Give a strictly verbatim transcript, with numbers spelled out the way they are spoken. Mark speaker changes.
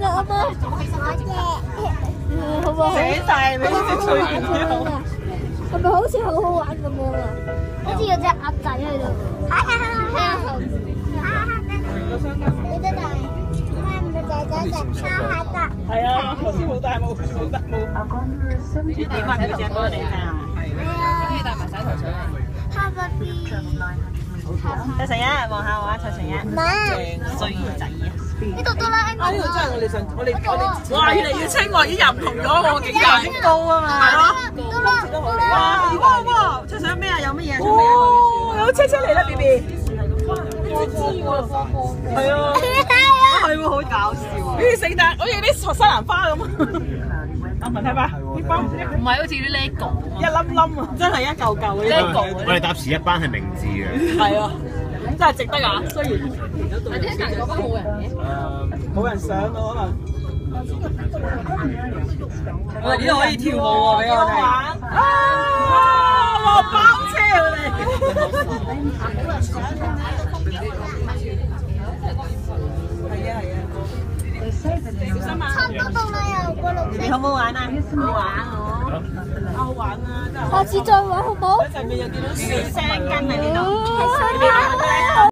Speaker 1: 啦，阿媽。好唔好？
Speaker 2: 寫晒你啲最完之後，
Speaker 1: 係咪好似好好玩咁樣啊？好似有隻鴨仔喺度。係啊係啊係啊！你得大，唔係仔仔隻蝦喺度。
Speaker 2: 係啊，好似好大冇冇得冇。你點啊？表姐幫你聽啊？
Speaker 1: 係啊。可以帶埋洗頭水嚟。哈巴 B。
Speaker 2: 卓成一望下我啊，卓成一。
Speaker 1: 媽。
Speaker 2: 衰仔啊！
Speaker 1: 呢度得啦，
Speaker 2: 啊呢度真係我哋上我哋我哋哇越嚟越清喎，已經又唔同咗我境界先高啊嘛，係咯。
Speaker 1: 得啦，得啦。
Speaker 2: 哇哇哇！卓成咩啊？有乜嘢？哦，有車車嚟啦 ，B B。我知喎，係啊，係喎，好搞笑。好似聖誕，好似啲西蘭花咁。阿文睇下，啲包
Speaker 3: 唔係好似啲 lego
Speaker 2: 一粒粒啊，真係一嚿嚿嘅 lego。
Speaker 4: 我哋搭時一班係明智嘅。
Speaker 2: 係啊，真係值得啊！雖然
Speaker 3: 但係啲人嗰班冇人嘅。
Speaker 2: 冇人上咯，可能。我哋呢度可以跳舞喎，俾我哋。啊！落包車我哋。係啊係啊。
Speaker 1: 差唔多到啦，又過六
Speaker 2: 你好唔好玩啊？好玩我。好玩啊！真係。
Speaker 1: 下次再玩好唔好？
Speaker 2: 一陣咪又見到四聲根喺呢度。